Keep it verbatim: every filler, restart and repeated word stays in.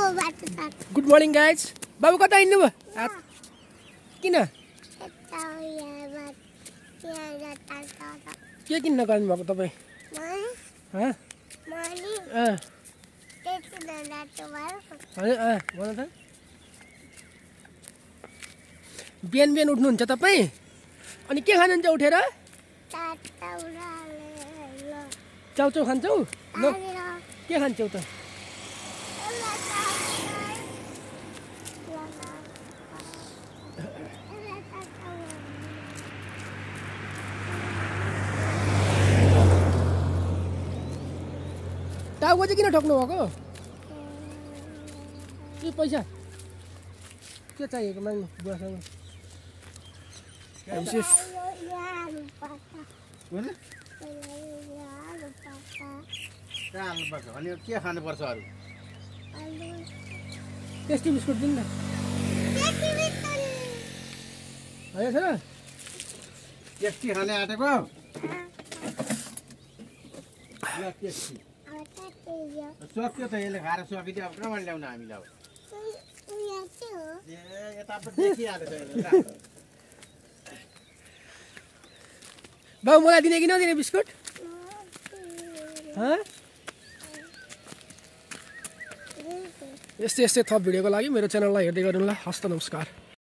Good morning guys. बाबु कता हिँड्नुभयो? किन के किन्न गर्नुभएको तपाईँ? भन त। बिहान बिहान उठ्नुहुन्छ तपाईँ? अनि के खानुहुन्छ उठेर? चाउचाउ खान्छौ? ल के खान्छौ त? टाउको चाहिँ किन ठोक्नु भएको? के पैसा के चाहिएको माग्नु बुवासँग? अनि के खानुपर्छ अरू? टेस्टी बिस्कुट दिनु न। होइन सर टेस्टी खाने आँटेको? सक्यो त यसले खाएर सकिदियो। अब कहाँबाट ल्याउनु हामीले? अब ए यता पनि देखिहाल्छ। बाबु मलाई दिने कि नदिने बिस्कुट? यस्तै यस्तै थप भिडियोको लागि मेरो च्यानललाई हेर्दै गर्नु ल। हस्त नमस्कार।